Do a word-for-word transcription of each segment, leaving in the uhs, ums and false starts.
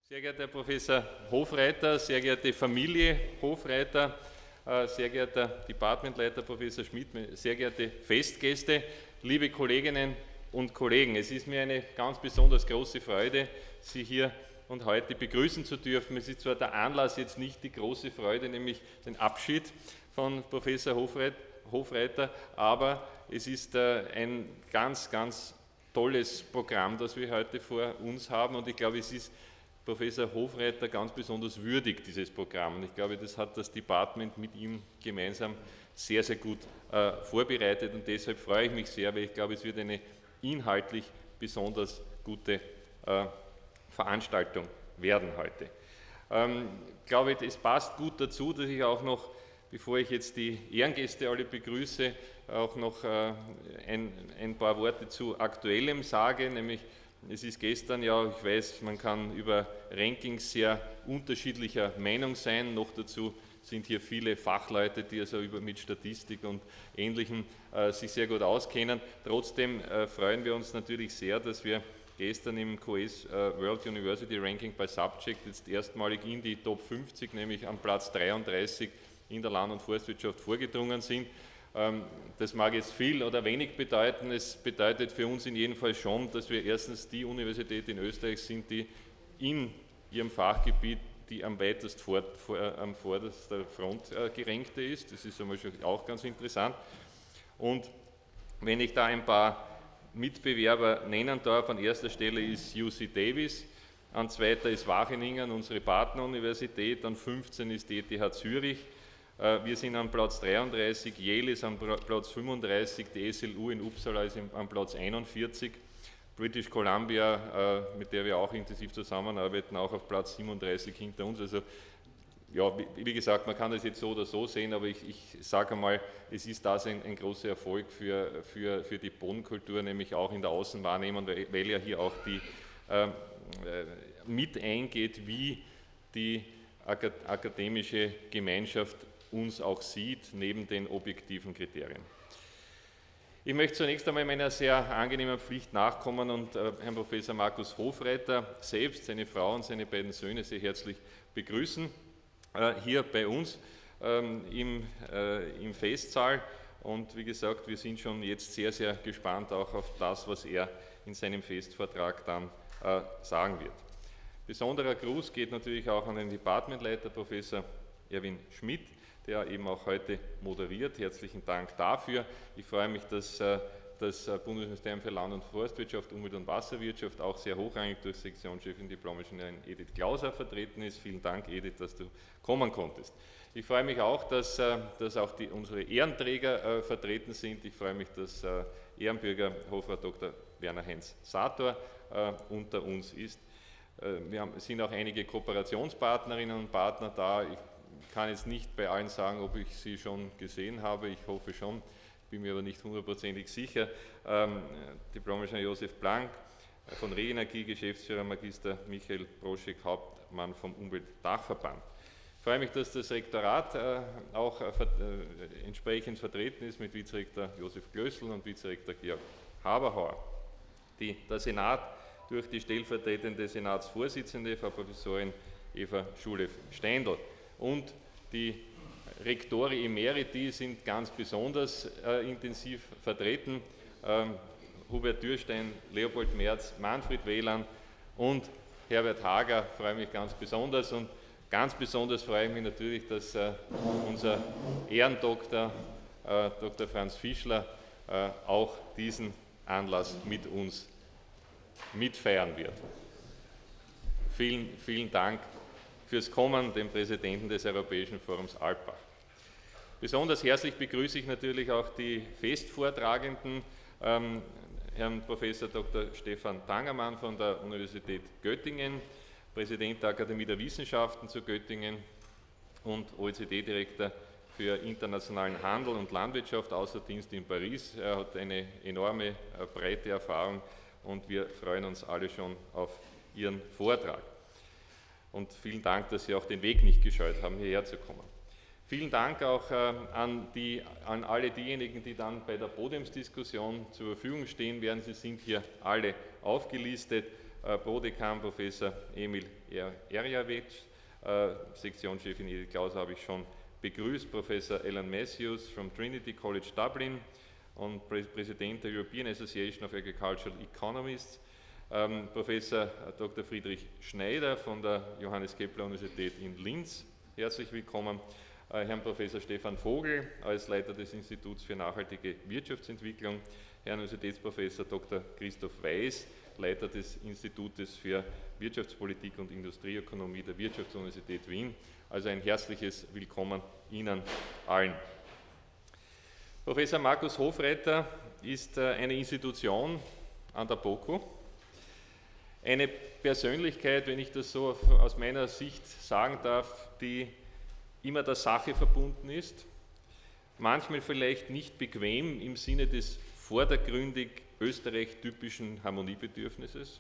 Sehr geehrter Herr Professor Hofreiter, sehr geehrte Familie Hofreiter, sehr geehrter Departmentleiter Professor Schmidt, sehr geehrte Festgäste, liebe Kolleginnen und Kollegen. Es ist mir eine ganz besonders große Freude, Sie hier und heute begrüßen zu dürfen. Es ist zwar der Anlass jetzt nicht die große Freude, nämlich den Abschied von Professor Hofreiter, aber es ist ein ganz, ganz tolles Programm, das wir heute vor uns haben, und ich glaube, es ist Professor Hofreiter ganz besonders würdig, dieses Programm. Und ich glaube, das hat das Department mit ihm gemeinsam sehr, sehr gut äh, vorbereitet, und deshalb freue ich mich sehr, weil ich glaube, es wird eine inhaltlich besonders gute äh, Veranstaltung werden heute. Ähm, ich glaube, es passt gut dazu, dass ich auch noch, bevor ich jetzt die Ehrengäste alle begrüße, auch noch äh, ein, ein paar Worte zu Aktuellem sage, nämlich es ist gestern, ja, ich weiß, man kann über Rankings sehr unterschiedlicher Meinung sein, noch dazu sind hier viele Fachleute, die also über, mit Statistik und Ähnlichem äh, sich sehr gut auskennen. Trotzdem äh, freuen wir uns natürlich sehr, dass wir gestern im Q S äh, World University Ranking by Subject jetzt erstmalig in die Top fünfzig, nämlich am Platz dreiunddreißig in der Land- und Forstwirtschaft vorgedrungen sind. Das mag jetzt viel oder wenig bedeuten, es bedeutet für uns in jedem Fall schon, dass wir erstens die Universität in Österreich sind, die in ihrem Fachgebiet die am weitest vor, vor, am vorderster Front äh, gerankte ist. Das ist einmal schon auch ganz interessant. Und wenn ich da ein paar Mitbewerber nennen darf, an erster Stelle ist U C Davis, an zweiter ist Wageningen, unsere Partneruniversität, an fünfzehn ist die E T H Zürich. Wir sind am Platz dreiunddreißig, Yale ist am Platz fünfunddreißig, die S L U in Uppsala ist am Platz einundvierzig, British Columbia, mit der wir auch intensiv zusammenarbeiten, auch auf Platz siebenunddreißig hinter uns. Also ja, wie gesagt, man kann das jetzt so oder so sehen, aber ich, ich sage einmal, es ist das ein, ein großer Erfolg für, für, für die Bodenkultur, nämlich auch in der Außenwahrnehmung, weil, weil ja hier auch die äh, mit eingeht, wie die akademische Gemeinschaft uns auch sieht, neben den objektiven Kriterien. Ich möchte zunächst einmal meiner sehr angenehmen Pflicht nachkommen und äh, Herrn Professor Markus Hofreiter selbst, seine Frau und seine beiden Söhne sehr herzlich begrüßen, äh, hier bei uns ähm, im, äh, im Festsaal. Und wie gesagt, wir sind schon jetzt sehr, sehr gespannt auch auf das, was er in seinem Festvortrag dann äh, sagen wird. Besonderer Gruß geht natürlich auch an den Departmentleiter Professor Erwin Schmidt, der eben auch heute moderiert. Herzlichen Dank dafür. Ich freue mich, dass das Bundesministerium für Land- und Forstwirtschaft, Umwelt- und Wasserwirtschaft auch sehr hochrangig durch Sektionschefin Diplom-Ingenieurin Edith Klauser vertreten ist. Vielen Dank, Edith, dass du kommen konntest. Ich freue mich auch, dass, dass auch die, unsere Ehrenträger vertreten sind. Ich freue mich, dass Ehrenbürger Hofrat Doktor Werner Heinz Sator unter uns ist. Wir haben, sind auch einige Kooperationspartnerinnen und Partner da. Ich kann jetzt nicht bei allen sagen, ob ich sie schon gesehen habe. Ich hoffe schon, bin mir aber nicht hundertprozentig sicher. Ähm, Diplom-Ingenieur Josef Blank von Reenergie, Geschäftsführer Magister Michael Broschek, Hauptmann vom Umweltdachverband. Ich freue mich, dass das Rektorat äh, auch äh, äh, entsprechend vertreten ist mit Vizerektor Josef Glössl und Vizerektor Georg Haberhauer. Die, der Senat durch die stellvertretende Senatsvorsitzende, Frau Professorin Eva Schulev-Steindl. Und die Rektori Emeriti sind ganz besonders äh, intensiv vertreten. Ähm, Hubert Dürstein, Leopold Merz, Manfred Wehland und Herbert Hager freue mich ganz besonders. Und ganz besonders freue ich mich natürlich, dass äh, unser Ehrendoktor, äh, Doktor Franz Fischler, äh, auch diesen Anlass mit uns mitfeiern wird. Vielen, vielen Dank fürs Kommen, dem Präsidenten des Europäischen Forums Alpbach. Besonders herzlich begrüße ich natürlich auch die Festvortragenden, ähm, Herrn Professor Doktor Stefan Tangermann von der Universität Göttingen, Präsident der Akademie der Wissenschaften zu Göttingen und O E C D-Direktor für internationalen Handel und Landwirtschaft außer Dienst in Paris. Er hat eine enorme, äh, breite Erfahrung und wir freuen uns alle schon auf Ihren Vortrag. Und vielen Dank, dass Sie auch den Weg nicht gescheut haben, hierher zu kommen. Vielen Dank auch äh, an, die, an alle diejenigen, die dann bei der Podiumsdiskussion zur Verfügung stehen werden. Sie sind hier alle aufgelistet. äh, Prodekan Professor Emil Erjavic, äh, Sektionschefin Edith Klaus habe ich schon begrüßt, Professor Alan Matthews from Trinity College Dublin und Prä Präsident der European Association of Agricultural Economists, ähm, Professor Doktor Friedrich Schneider von der Johannes Kepler Universität in Linz, herzlich willkommen, äh, Herrn Professor Stefan Vogel als Leiter des Instituts für nachhaltige Wirtschaftsentwicklung, Herrn Universitätsprofessor Doktor Christoph Weiß, Leiter des Institutes für Wirtschaftspolitik und Industrieökonomie der Wirtschaftsuniversität Wien. Also ein herzliches Willkommen Ihnen allen. Professor Markus Hofreiter ist eine Institution an der BOKU, eine Persönlichkeit, wenn ich das so aus meiner Sicht sagen darf, die immer der Sache verbunden ist, manchmal vielleicht nicht bequem im Sinne des vordergründig österreich-typischen Harmoniebedürfnisses.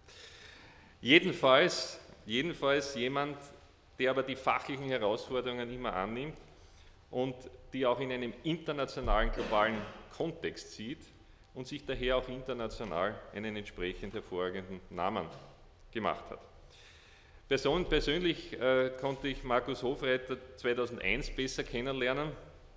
Jedenfalls, jedenfalls jemand, der aber die fachlichen Herausforderungen immer annimmt und die auch in einem internationalen, globalen Kontext sieht und sich daher auch international einen entsprechend hervorragenden Namen gemacht hat. Person, persönlich äh, konnte ich Markus Hofreiter zweitausendeins besser kennenlernen.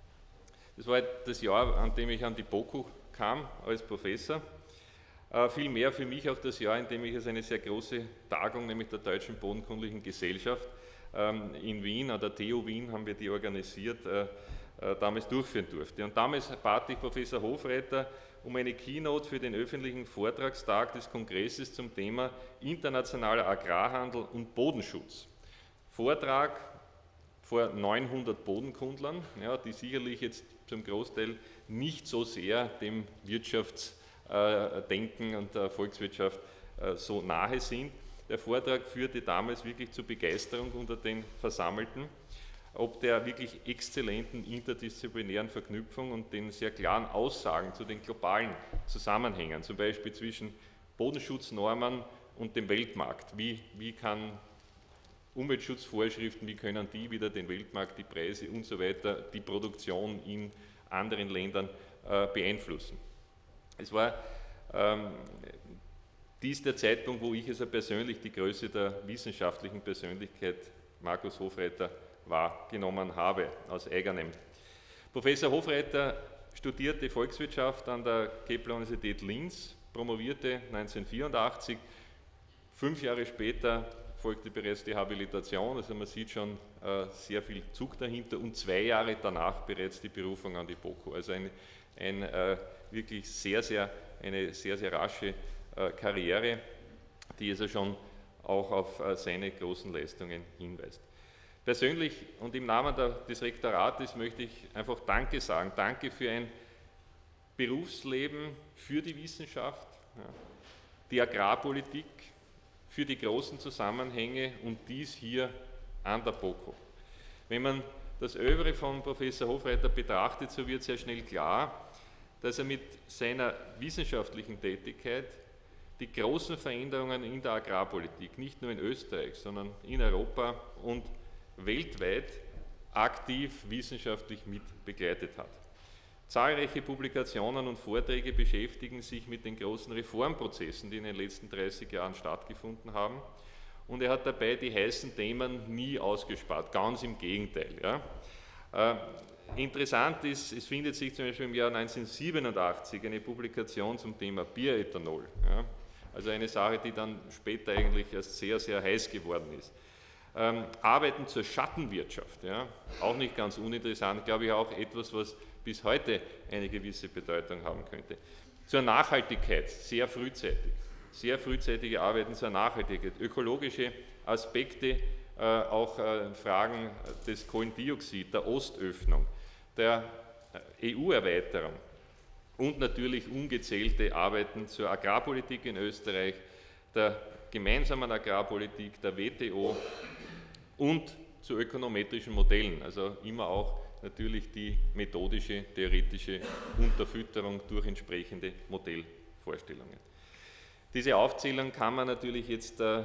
Das war das Jahr, an dem ich an die BOKU kam als Professor. Äh, vielmehr für mich auch das Jahr, in dem ich als eine sehr große Tagung, nämlich der Deutschen Bodenkundlichen Gesellschaft ähm, in Wien, an der T U Wien haben wir die organisiert, äh, äh, damals durchführen durfte. Und damals bat ich Professor Hofreiter um eine Keynote für den öffentlichen Vortragstag des Kongresses zum Thema internationaler Agrarhandel und Bodenschutz. Vortrag vor neunhundert Bodenkundlern, ja, die sicherlich jetzt zum Großteil nicht so sehr dem Wirtschaftsdenken und der Volkswirtschaft so nahe sind. Der Vortrag führte damals wirklich zur Begeisterung unter den Versammelten, ob der wirklich exzellenten interdisziplinären Verknüpfung und den sehr klaren Aussagen zu den globalen Zusammenhängen, zum Beispiel zwischen Bodenschutznormen und dem Weltmarkt. Wie, wie kann Umweltschutzvorschriften, wie können die wieder den Weltmarkt, die Preise und so weiter, die Produktion in anderen Ländern äh, beeinflussen. Es war ähm, dies der Zeitpunkt, wo ich also persönlich die Größe der wissenschaftlichen Persönlichkeit Markus Hofreiter wahrgenommen habe, aus eigenem. Professor Hofreiter studierte Volkswirtschaft an der Kepler Universität Linz, promovierte neunzehnhundertvierundachtzig, fünf Jahre später folgte bereits die Habilitation, also man sieht schon äh, sehr viel Zug dahinter, und zwei Jahre danach bereits die Berufung an die BOKU. Also ein, ein äh, wirklich sehr, sehr, eine sehr, sehr rasche äh, Karriere, die also schon auch auf äh, seine großen Leistungen hinweist. Persönlich und im Namen der, des Rektorates möchte ich einfach Danke sagen. Danke für ein Berufsleben, für die Wissenschaft, ja, die Agrarpolitik, für die großen Zusammenhänge und dies hier an der BOKU. Wenn man das Övre von Professor Hofreiter betrachtet, so wird sehr schnell klar, dass er mit seiner wissenschaftlichen Tätigkeit die großen Veränderungen in der Agrarpolitik, nicht nur in Österreich, sondern in Europa und weltweit aktiv wissenschaftlich mit begleitet hat. Zahlreiche Publikationen und Vorträge beschäftigen sich mit den großen Reformprozessen, die in den letzten dreißig Jahren stattgefunden haben. Und er hat dabei die heißen Themen nie ausgespart, ganz im Gegenteil. Ja. Äh, interessant ist, es findet sich zum Beispiel im Jahr neunzehnhundertsiebenundachtzig eine Publikation zum Thema Bioethanol. Ja. Also eine Sache, die dann später eigentlich erst sehr, sehr heiß geworden ist. Ähm, Arbeiten zur Schattenwirtschaft, ja, auch nicht ganz uninteressant, glaube ich auch etwas, was bis heute eine gewisse Bedeutung haben könnte. Zur Nachhaltigkeit, sehr frühzeitig, sehr frühzeitige Arbeiten zur Nachhaltigkeit, ökologische Aspekte, äh, auch äh, Fragen des Kohlendioxid, der Ostöffnung, der E U-Erweiterung und natürlich ungezählte Arbeiten zur Agrarpolitik in Österreich, der gemeinsamen Agrarpolitik, der W T O und zu ökonometrischen Modellen, also immer auch natürlich die methodische, theoretische Unterfütterung durch entsprechende Modellvorstellungen. Diese Aufzählung kann man natürlich jetzt äh,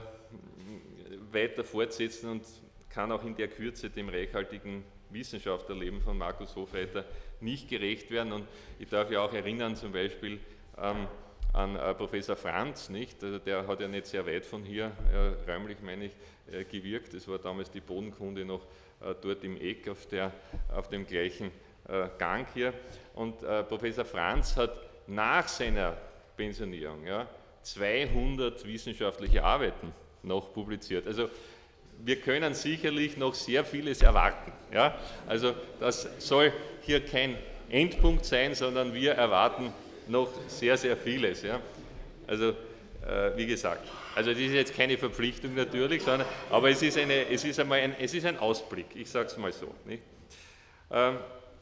weiter fortsetzen und kann auch in der Kürze dem reichhaltigen Wissenschaftlerleben von Markus Hofreiter nicht gerecht werden. Und ich darf ja auch erinnern, zum Beispiel ähm, an äh, Professor Franz, nicht? Also der hat ja nicht sehr weit von hier, äh, räumlich meine ich, äh, gewirkt. Das war damals die Bodenkunde noch äh, dort im Eck auf, der, auf dem gleichen äh, Gang hier. Und äh, Professor Franz hat nach seiner Pensionierung ja, zweihundert wissenschaftliche Arbeiten noch publiziert. Also wir können sicherlich noch sehr vieles erwarten. Ja? Also das soll hier kein Endpunkt sein, sondern wir erwarten noch sehr, sehr vieles. Ja? Also äh, wie gesagt, also das ist jetzt keine Verpflichtung natürlich, sondern, aber es ist, eine, es ist, einmal ein, es ist ein Ausblick, ich sage es mal so. Nicht? Ähm,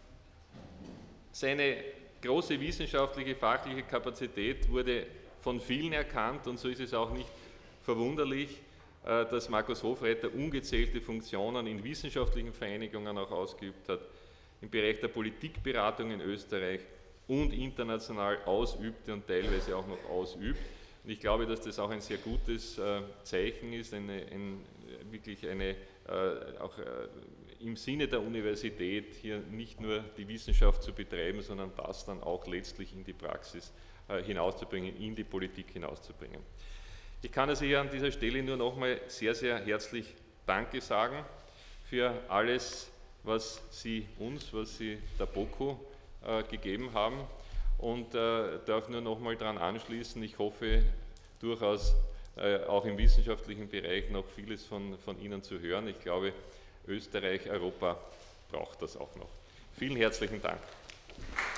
seine große wissenschaftliche, fachliche Kapazität wurde von vielen erkannt und so ist es auch nicht verwunderlich, dass Markus Hofreiter ungezählte Funktionen in wissenschaftlichen Vereinigungen auch ausgeübt hat, im Bereich der Politikberatung in Österreich und international ausübte und teilweise auch noch ausübt. Und ich glaube, dass das auch ein sehr gutes Zeichen ist, eine, ein, wirklich eine, auch im Sinne der Universität hier nicht nur die Wissenschaft zu betreiben, sondern das dann auch letztlich in die Praxis hinauszubringen, in die Politik hinauszubringen. Ich kann also hier an dieser Stelle nur nochmal sehr, sehr herzlich Danke sagen für alles, was Sie uns, was Sie der BOKU äh, gegeben haben und äh, darf nur nochmal daran anschließen. Ich hoffe durchaus äh, auch im wissenschaftlichen Bereich noch vieles von, von Ihnen zu hören. Ich glaube, Österreich, Europa braucht das auch noch. Vielen herzlichen Dank.